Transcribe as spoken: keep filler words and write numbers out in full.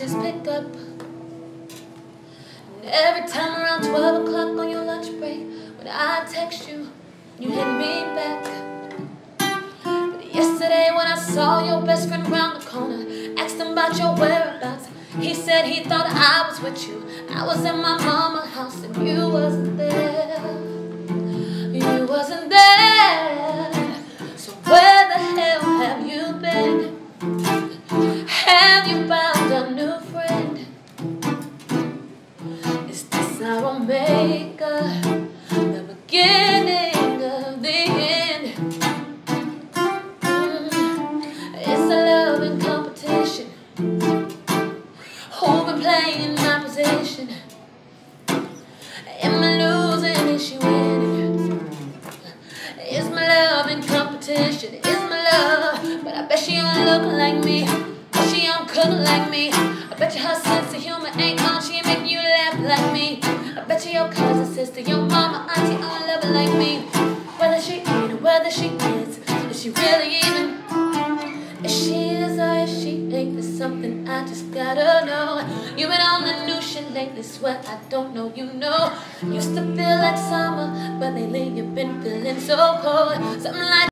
just pick up. And every time around twelve o'clock on your lunch break, when I text you, you hit me back. But yesterday when I saw your best friend round the corner, asked him about your whereabouts, he said he thought I was with you. I was at my mama's house and you wasn't there. You wasn't there. So where the hell have you been? Have you found a new friend? Is this our Omega, the beginning of the end? Mm, it's a loving competition. Who been playing in my position? Am I losing? Is she winning? Is my love in competition? Is my love? But I bet she don't look like me. Bet she don't cook like me. I bet you her sense of humor ain't on. She ain't make you laugh like me. I bet you your cousin, sister, your mama, auntie, all love it like me. Whether she ain't or whether she is, is she really even? If she is or if she ain't, there's something I just gotta know. You've been on the new shit lately, swear I don't know, you know. Used to feel like summer, but lately you've been feeling so cold. Something like